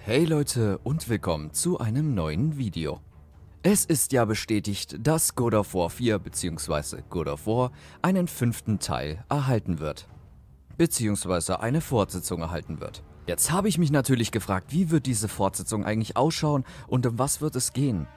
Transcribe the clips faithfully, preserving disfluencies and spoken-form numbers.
Hey Leute und willkommen zu einem neuen Video. Es ist ja bestätigt, dass God of War vier bzw. God of War einen fünften Teil erhalten wird. Beziehungsweise eine Fortsetzung erhalten wird. Jetzt habe ich mich natürlich gefragt, wie wird diese Fortsetzung eigentlich ausschauen und um was wird es gehen?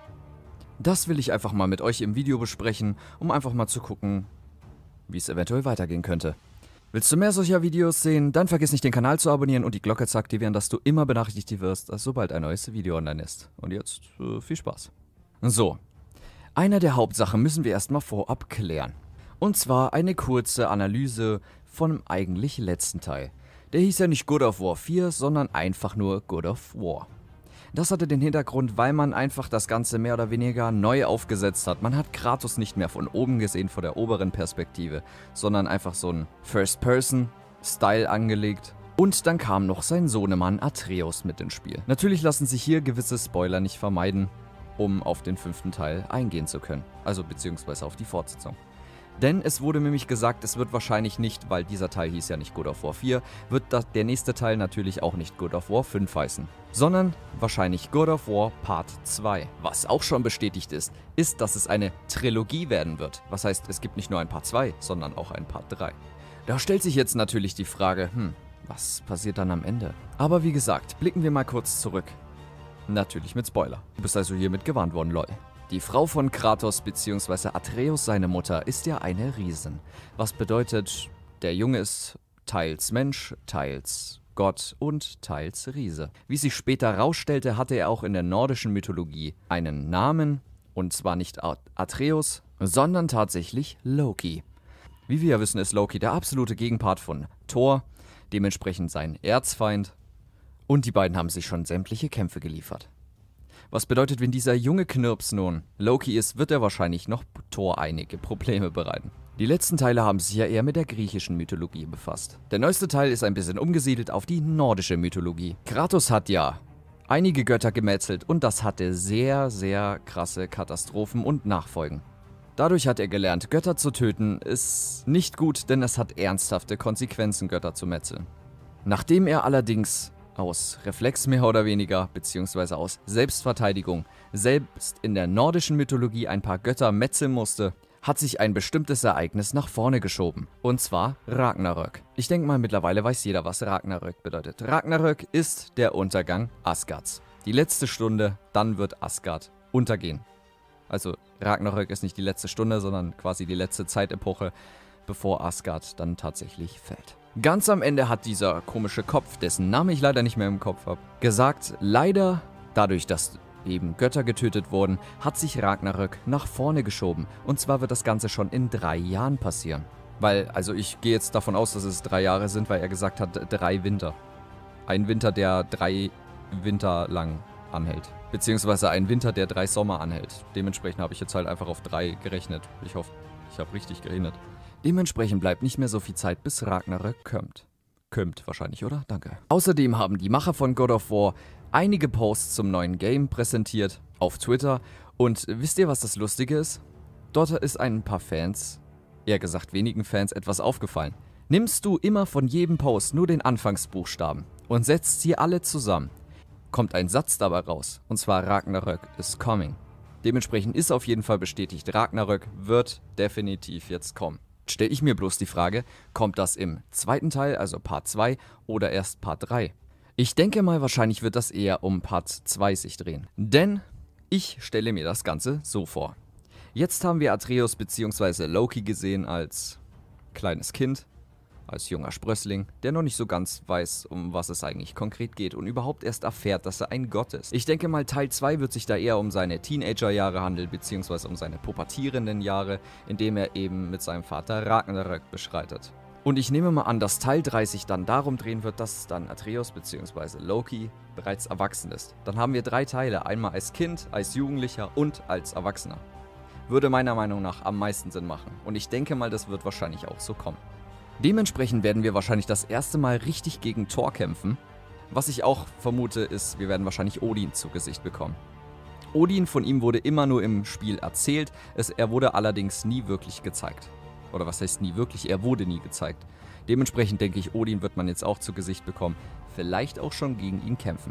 Das will ich einfach mal mit euch im Video besprechen, um einfach mal zu gucken, wie es eventuell weitergehen könnte. Willst du mehr solcher Videos sehen, dann vergiss nicht den Kanal zu abonnieren und die Glocke zu aktivieren, dass du immer benachrichtigt wirst, sobald ein neues Video online ist. Und jetzt äh, viel Spaß. So, eine der Hauptsachen müssen wir erstmal vorab klären. Und zwar eine kurze Analyse vom eigentlich letzten Teil. Der hieß ja nicht God of War vier, sondern einfach nur God of War. Das hatte den Hintergrund, weil man einfach das Ganze mehr oder weniger neu aufgesetzt hat. Man hat Kratos nicht mehr von oben gesehen, von der oberen Perspektive, sondern einfach so ein First-Person-Style angelegt. Und dann kam noch sein Sohnemann Atreus mit ins Spiel. Natürlich lassen sich hier gewisse Spoiler nicht vermeiden, um auf den fünften Teil eingehen zu können. Also beziehungsweise auf die Fortsetzung. Denn es wurde nämlich gesagt, es wird wahrscheinlich nicht, weil dieser Teil hieß ja nicht God of War vier, wird das, der nächste Teil natürlich auch nicht God of War fünf heißen, sondern wahrscheinlich God of War Part zwei. Was auch schon bestätigt ist, ist, dass es eine Trilogie werden wird. Was heißt, es gibt nicht nur ein Part zwei, sondern auch ein Part drei. Da stellt sich jetzt natürlich die Frage, hm, was passiert dann am Ende? Aber wie gesagt, blicken wir mal kurz zurück. Natürlich mit Spoiler. Du bist also hiermit gewarnt worden, lol. Die Frau von Kratos bzw. Atreus, seine Mutter, ist ja eine Riesin. Was bedeutet, der Junge ist teils Mensch, teils Gott und teils Riese. Wie sich später herausstellte, hatte er auch in der nordischen Mythologie einen Namen, und zwar nicht Atreus, sondern tatsächlich Loki. Wie wir ja wissen, ist Loki der absolute Gegenpart von Thor, dementsprechend sein Erzfeind, und die beiden haben sich schon sämtliche Kämpfe geliefert. Was bedeutet, wenn dieser junge Knirps nun Loki ist, wird er wahrscheinlich noch Thor einige Probleme bereiten. Die letzten Teile haben sich ja eher mit der griechischen Mythologie befasst. Der neueste Teil ist ein bisschen umgesiedelt auf die nordische Mythologie. Kratos hat ja einige Götter gemetzelt und das hatte sehr, sehr krasse Katastrophen und Nachfolgen. Dadurch hat er gelernt, Götter zu töten ist nicht gut, denn es hat ernsthafte Konsequenzen, Götter zu metzeln. Nachdem er allerdings aus Reflex mehr oder weniger, beziehungsweise aus Selbstverteidigung, selbst in der nordischen Mythologie ein paar Götter metzeln musste, hat sich ein bestimmtes Ereignis nach vorne geschoben. Und zwar Ragnarök. Ich denke mal, mittlerweile weiß jeder, was Ragnarök bedeutet. Ragnarök ist der Untergang Asgards. Die letzte Stunde, dann wird Asgard untergehen. Also Ragnarök ist nicht die letzte Stunde, sondern quasi die letzte Zeitepoche, bevor Asgard dann tatsächlich fällt. Ganz am Ende hat dieser komische Kopf, dessen Name ich leider nicht mehr im Kopf habe, gesagt, leider, dadurch, dass eben Götter getötet wurden, hat sich Ragnarök nach vorne geschoben. Und zwar wird das Ganze schon in drei Jahren passieren. Weil, also ich gehe jetzt davon aus, dass es drei Jahre sind, weil er gesagt hat, drei Winter. Ein Winter, der drei Winter lang anhält. Beziehungsweise ein Winter, der drei Sommer anhält. Dementsprechend habe ich jetzt halt einfach auf drei gerechnet. Ich hoffe, ich habe richtig gerechnet. Dementsprechend bleibt nicht mehr so viel Zeit, bis Ragnarök kommt. Kommt wahrscheinlich, oder? Danke. Außerdem haben die Macher von God of War einige Posts zum neuen Game präsentiert auf Twitter. Und wisst ihr, was das Lustige ist? Dort ist ein paar Fans, eher gesagt wenigen Fans, etwas aufgefallen. Nimmst du immer von jedem Post nur den Anfangsbuchstaben und setzt sie alle zusammen, kommt ein Satz dabei raus. Und zwar Ragnarök is coming. Dementsprechend ist auf jeden Fall bestätigt, Ragnarök wird definitiv jetzt kommen. Stelle ich mir bloß die Frage, kommt das im zweiten Teil, also Part zwei, oder erst Part drei? Ich denke mal, wahrscheinlich wird das eher um Part zwei sich drehen. Denn ich stelle mir das Ganze so vor. Jetzt haben wir Atreus bzw. Loki gesehen als kleines Kind, als junger Sprössling, der noch nicht so ganz weiß, um was es eigentlich konkret geht und überhaupt erst erfährt, dass er ein Gott ist. Ich denke mal, Teil zwei wird sich da eher um seine Teenagerjahre handeln, beziehungsweise um seine pubertierenden Jahre, indem er eben mit seinem Vater Ragnarök beschreitet. Und ich nehme mal an, dass Teil drei sich dann darum drehen wird, dass dann Atreus bzw. Loki bereits erwachsen ist. Dann haben wir drei Teile, einmal als Kind, als Jugendlicher und als Erwachsener. Würde meiner Meinung nach am meisten Sinn machen. Und ich denke mal, das wird wahrscheinlich auch so kommen. Dementsprechend werden wir wahrscheinlich das erste Mal richtig gegen Thor kämpfen. Was ich auch vermute ist, wir werden wahrscheinlich Odin zu Gesicht bekommen. Odin, von ihm wurde immer nur im Spiel erzählt, es, er wurde allerdings nie wirklich gezeigt. Oder was heißt nie wirklich, er wurde nie gezeigt. Dementsprechend denke ich, Odin wird man jetzt auch zu Gesicht bekommen, vielleicht auch schon gegen ihn kämpfen.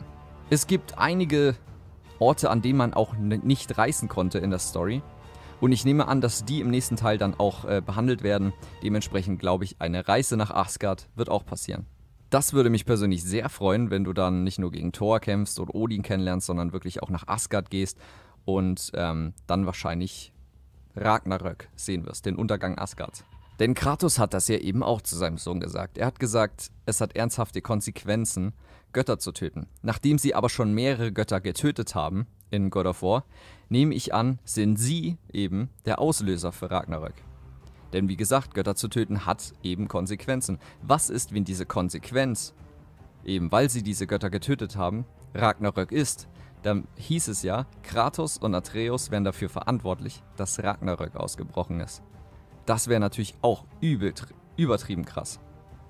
Es gibt einige Orte, an denen man auch nicht reisen konnte in der Story. Und ich nehme an, dass die im nächsten Teil dann auch äh, behandelt werden. Dementsprechend glaube ich, eine Reise nach Asgard wird auch passieren. Das würde mich persönlich sehr freuen, wenn du dann nicht nur gegen Thor kämpfst oder Odin kennenlernst, sondern wirklich auch nach Asgard gehst und ähm, dann wahrscheinlich Ragnarök sehen wirst, den Untergang Asgards. Denn Kratos hat das ja eben auch zu seinem Sohn gesagt. Er hat gesagt, es hat ernsthafte Konsequenzen, Götter zu töten. Nachdem sie aber schon mehrere Götter getötet haben in God of War, nehme ich an, sind sie eben der Auslöser für Ragnarök. Denn wie gesagt, Götter zu töten hat eben Konsequenzen. Was ist, wenn diese Konsequenz, eben weil sie diese Götter getötet haben, Ragnarök ist? Dann hieß es ja, Kratos und Atreus wären dafür verantwortlich, dass Ragnarök ausgebrochen ist. Das wäre natürlich auch übel, übertrieben krass.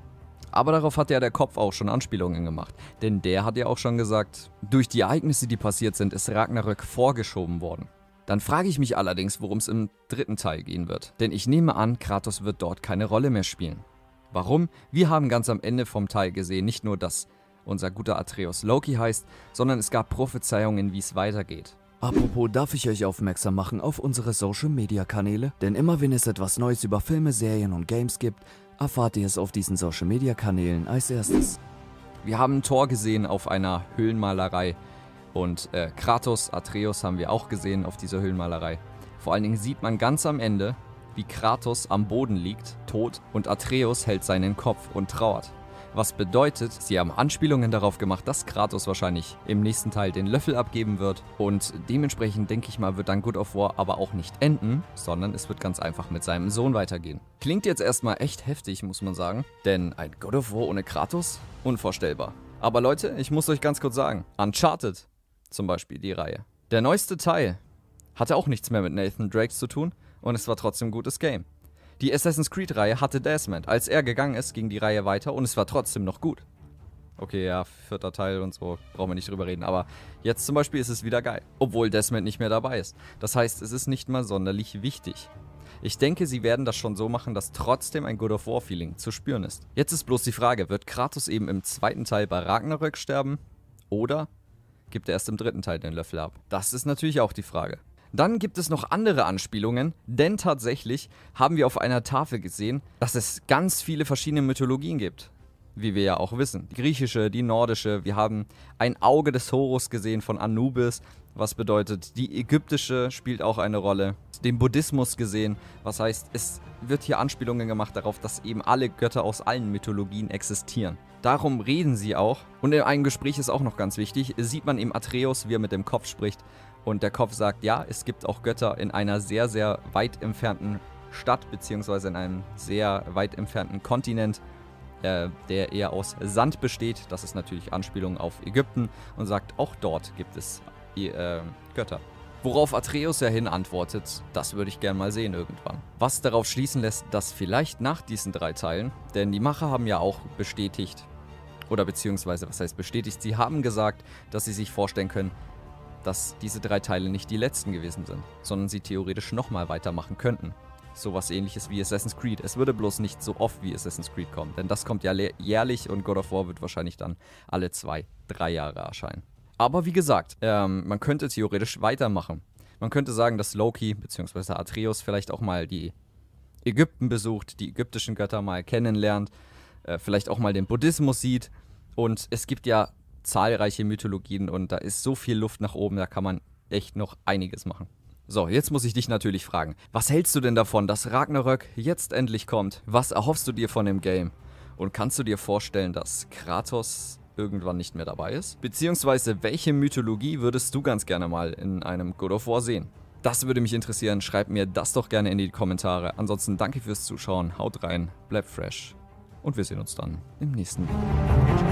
Aber darauf hat ja der Kopf auch schon Anspielungen gemacht. Denn der hat ja auch schon gesagt, durch die Ereignisse, die passiert sind, ist Ragnarök vorgeschoben worden. Dann frage ich mich allerdings, worum es im dritten Teil gehen wird. Denn ich nehme an, Kratos wird dort keine Rolle mehr spielen. Warum? Wir haben ganz am Ende vom Teil gesehen, nicht nur, dass unser guter Atreus Loki heißt, sondern es gab Prophezeiungen, wie es weitergeht. Apropos, darf ich euch aufmerksam machen auf unsere Social-Media-Kanäle? Denn immer wenn es etwas Neues über Filme, Serien und Games gibt, erfahrt ihr es auf diesen Social-Media-Kanälen als erstes. Wir haben Thor gesehen auf einer Höhlenmalerei und äh, Kratos, Atreus haben wir auch gesehen auf dieser Höhlenmalerei. Vor allen Dingen sieht man ganz am Ende, wie Kratos am Boden liegt, tot, und Atreus hält seinen Kopf und trauert. Was bedeutet, sie haben Anspielungen darauf gemacht, dass Kratos wahrscheinlich im nächsten Teil den Löffel abgeben wird. Und dementsprechend, denke ich mal, wird dann God of War aber auch nicht enden, sondern es wird ganz einfach mit seinem Sohn weitergehen. Klingt jetzt erstmal echt heftig, muss man sagen. Denn ein God of War ohne Kratos? Unvorstellbar. Aber Leute, ich muss euch ganz kurz sagen, Uncharted zum Beispiel, die Reihe. Der neueste Teil hatte auch nichts mehr mit Nathan Drake zu tun und es war trotzdem ein gutes Game. Die Assassin's Creed-Reihe hatte Desmond. Als er gegangen ist, ging die Reihe weiter und es war trotzdem noch gut. Okay, ja, vierter Teil und so, brauchen wir nicht drüber reden. Aber jetzt zum Beispiel ist es wieder geil, obwohl Desmond nicht mehr dabei ist. Das heißt, es ist nicht mal sonderlich wichtig. Ich denke, sie werden das schon so machen, dass trotzdem ein God of War-Feeling zu spüren ist. Jetzt ist bloß die Frage, wird Kratos eben im zweiten Teil bei Ragnarök sterben? Oder gibt er erst im dritten Teil den Löffel ab? Das ist natürlich auch die Frage. Dann gibt es noch andere Anspielungen, denn tatsächlich haben wir auf einer Tafel gesehen, dass es ganz viele verschiedene Mythologien gibt. Wie wir ja auch wissen. Die griechische, die nordische, wir haben ein Auge des Horus gesehen von Anubis, was bedeutet, die ägyptische spielt auch eine Rolle. Den Buddhismus gesehen, was heißt, es wird hier Anspielungen gemacht darauf, dass eben alle Götter aus allen Mythologien existieren. Darum reden sie auch. Und in einem Gespräch ist auch noch ganz wichtig, sieht man eben Atreus, wie er mit dem Kopf spricht. Und der Kopf sagt, ja, es gibt auch Götter in einer sehr, sehr weit entfernten Stadt, beziehungsweise in einem sehr weit entfernten Kontinent, äh, der eher aus Sand besteht. Das ist natürlich Anspielung auf Ägypten und sagt, auch dort gibt es äh, Götter. Worauf Atreus ja hin antwortet, das würde ich gern mal sehen irgendwann. Was darauf schließen lässt, dass vielleicht nach diesen drei Teilen, denn die Macher haben ja auch bestätigt, oder beziehungsweise, was heißt bestätigt, sie haben gesagt, dass sie sich vorstellen können, dass diese drei Teile nicht die letzten gewesen sind, sondern sie theoretisch nochmal weitermachen könnten. Sowas ähnliches wie Assassin's Creed. Es würde bloß nicht so oft wie Assassin's Creed kommen, denn das kommt ja jährlich und God of War wird wahrscheinlich dann alle zwei, drei Jahre erscheinen. Aber wie gesagt, ähm, man könnte theoretisch weitermachen. Man könnte sagen, dass Loki bzw. Atreus vielleicht auch mal die Ägypten besucht, die ägyptischen Götter mal kennenlernt, äh, vielleicht auch mal den Buddhismus sieht. Und es gibt ja zahlreiche Mythologien und da ist so viel Luft nach oben, da kann man echt noch einiges machen. So, jetzt muss ich dich natürlich fragen, was hältst du denn davon, dass Ragnarök jetzt endlich kommt? Was erhoffst du dir von dem Game? Und kannst du dir vorstellen, dass Kratos irgendwann nicht mehr dabei ist? Beziehungsweise, welche Mythologie würdest du ganz gerne mal in einem God of War sehen? Das würde mich interessieren, schreib mir das doch gerne in die Kommentare. Ansonsten danke fürs Zuschauen, haut rein, bleibt fresh und wir sehen uns dann im nächsten Video.